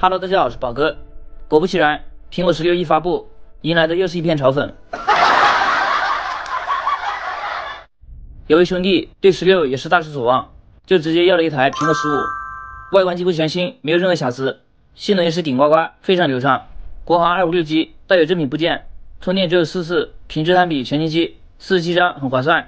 Hello， 大家好，我是宝哥。果不其然，苹果16一发布，迎来的又是一片嘲讽。有位兄弟对16也是大失所望，就直接要了一台苹果15，外观几乎全新，没有任何瑕疵，性能也是顶呱呱，非常流畅。国行 256G， 带有正品部件，充电只有4次，品质堪比全新机，47张很划算。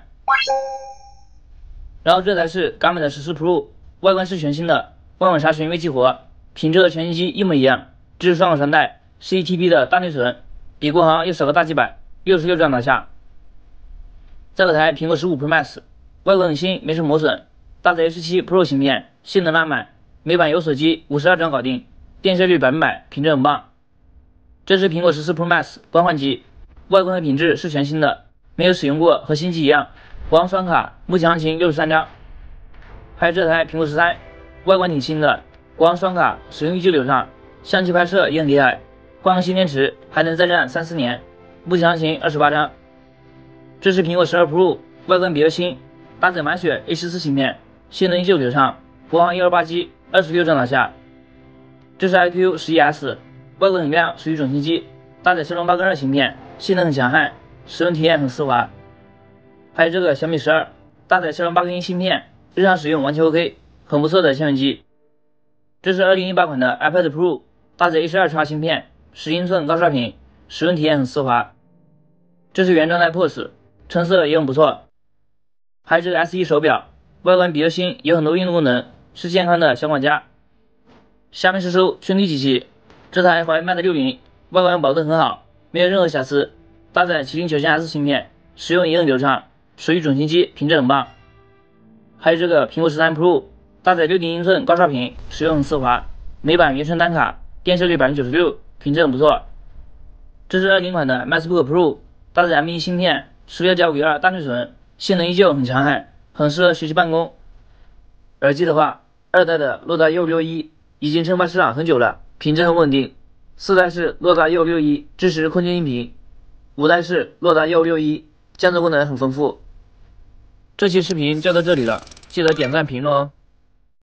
然后这台是港本的14 Pro， 外观是全新的，外网查询未激活。品质和全新机一模一样，支持双口3代，11TB 的大内存，比国行又少个大几百，66转拿下。再有台苹果15 Pro Max， 外观很新，没什么磨损，搭载 A17 Pro 芯片，性能拉满，每版有锁机52转搞定，电池率100%，品质很棒。这是苹果14 Pro Max 官换机，外观和品质是全新的，没有使用过，和新机一样。国行双卡，目前行情63张。还有这台苹果13，外观挺新的。国行双卡使用依旧流畅，相机拍摄也很厉害，换个新电池还能再战3-4年。目前行情28张。这是苹果12 Pro， 外观比较新，搭载满血 A14 芯片，性能依旧流畅，国行 128G 26张拿下。这是 iQOO 11S， 外观很亮，属于准新机，搭载骁龙8/2芯片，性能很强悍，使用体验很丝滑。还有这个小米12，搭载骁龙8+1芯片，日常使用完全 OK， 很不错的千元机。这是2018款的 iPad Pro， 搭载 A12 X 芯片，10英寸高刷屏，使用体验很丝滑。这是原装的 POS， 成色也很不错。还有这个 S1 手表，外观比较新，有很多运动功能，是健康的小管家。下面是收兄弟机器，这台华为 Mate 60，外观保护得很好，没有任何瑕疵，搭载麒麟9线 S 芯片，使用也很流畅，属于准新机，品质很棒。还有这个苹果13 Pro， 搭载6.1英寸高刷屏，使用很丝滑，每版原生单卡，电池率96%，品质很不错。这是20款的 MacBook Pro， 搭载 M1 芯片，16+52大内存，性能依旧很强悍，很适合学习办公。耳机的话，2代的洛达156已经称霸市场很久了，品质很稳定。4代是洛达156支持空间音频，5代是洛达156降噪功能很丰富。这期视频就到这里了，记得点赞评论哦。